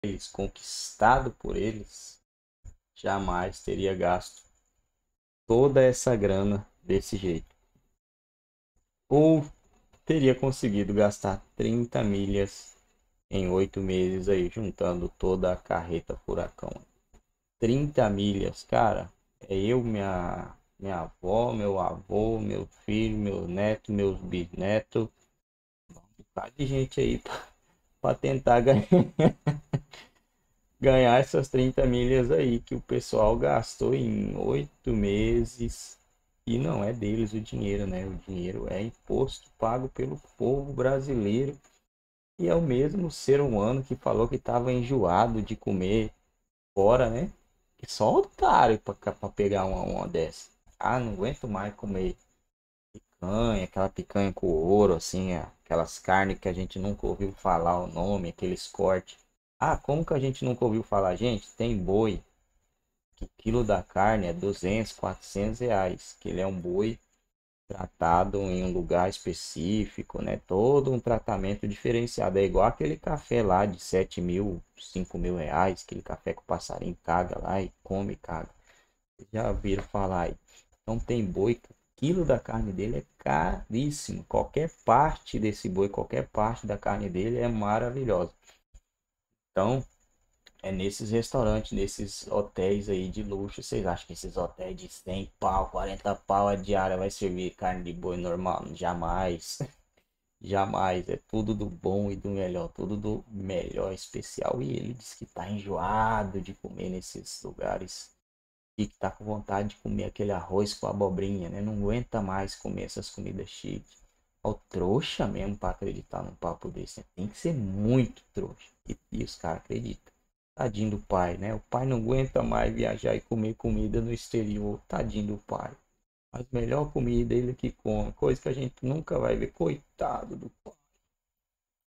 eles, conquistado por eles, jamais teria gasto toda essa grana desse jeito. Ou teria conseguido gastar 30 milhas em 8 meses aí, juntando toda a carreta furacão. 30 milhas, cara, é eu, minha avó, meu avô, meu filho, meu neto, meus bisnetos, um bocado de gente aí para tentar ganhar essas 30 milhas aí que o pessoal gastou em 8 meses. E não é deles o dinheiro, né? O dinheiro é imposto pago pelo povo brasileiro. E é o mesmo ser humano que falou que estava enjoado de comer fora, né? Que só otário para pegar uma dessa. Ah, não aguento mais comer picanha, aquela picanha com ouro, assim, aquelas carnes que a gente nunca ouviu falar o nome, aqueles cortes. Ah, como que a gente nunca ouviu falar? Gente, tem boi, que o quilo da carne é 200, 400 reais, que ele é um boi tratado em um lugar específico, né? Todo um tratamento diferenciado. É igual aquele café lá de 7 mil, 5 mil reais, aquele café que o passarinho caga lá e come e caga. Vocês já viram falar aí? Então tem boi que o quilo da carne dele é caríssimo. Qualquer parte desse boi, qualquer parte da carne dele é maravilhosa. Então, é nesses restaurantes, nesses hotéis aí de luxo. Vocês acham que esses hotéis de 100 pau, 40 pau a diária vai servir carne de boi normal? Jamais. Jamais. É tudo do bom e do melhor. Tudo do melhor especial. E ele diz que tá enjoado de comer nesses lugares. E que tá com vontade de comer aquele arroz com abobrinha, né? Não aguenta mais comer essas comidas chiques. O trouxa mesmo para acreditar num papo desse, né? Tem que ser muito trouxa. E os caras acreditam. Tadinho do pai, né? O pai não aguenta mais viajar e comer comida no exterior. Tadinho do pai. Mas melhor comida ele que come. Coisa que a gente nunca vai ver. Coitado do pai.